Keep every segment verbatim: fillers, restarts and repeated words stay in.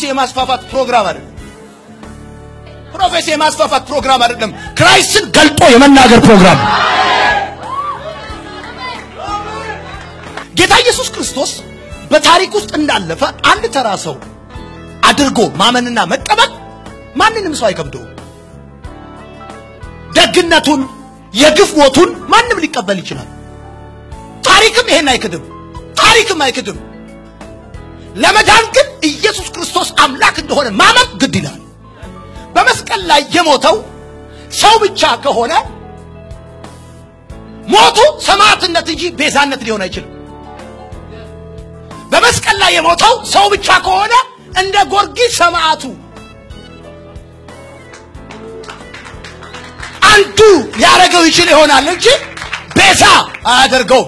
የማስፋፋት ፕሮግራም አይደለም ፕሮፌሲ የማስፋፋት ፕሮግራም አይደለም ክራይስትን ገልጦ የመናገር ፕሮግራም ጌታ ኢየሱስ ክርስቶስ በታሪክ ውስጥ እንዳለፈ አንድ ተራ ሰው አድርጎ ማመንና መቀበል ማንንም ሰው አይከብደው ደግነቱን የግፍ ሞቱን ማንንም ሊቀበል ይችላል ታሪክም ይሄን አይከድም ታሪክም አይከድም ለመዳን ግን ኢየሱስ ክርስቶስ አምላክ እንደሆነ ማመን ግድ ይላል በመስቀል ላይ የሞተው ሰው ብቻ ከሆነ ሞቱ ሰማዕትነት እንጂ ቤዛነት ሊሆን አይችልም በመስቀል ላይ የሞተው ሰው ብቻ ከሆነ እንደ ጊዮርጊስ ሰማዕቱ አንዱ ያረጋው ይችል ይሆናል እንጂ ቤዛ አያደርገው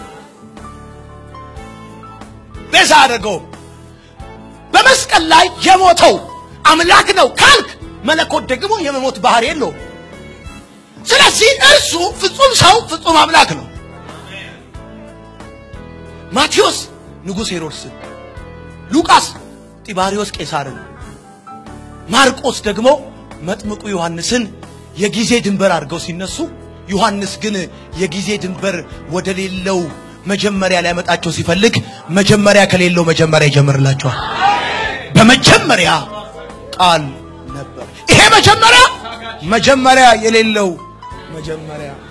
ቤዛ አያደርገው በመስቀል ላይ የሞተው አምላክ ነው ካልክ መለኮት ደግሞ የመሞት ባህሪ የለው ስለዚህ እርሱ ፍጹም ሰው ፍጹም አምላክ ነው ማቴዎስ ንጉስ ሄሮድስ ሉቃስ ጢባሪዮስ ቄሳርን ማርቆስ ደግሞ መጥምቁ ዮሐንስን የጊዜ ድንበር አድርገው ሲነሱ ዮሐንስ ግን የጊዜ ድንበር ወደሌለው መጀመሪያ ላይ ያመጣቸው ሲፈልግ መጀመሪያ ከሌለው መጀመሪያ ይጀምርላቸዋል በመጀመሪያ ቃል ነበር ይሄ መጀመሪያ መጀመሪያ የሌለው መጀመሪያ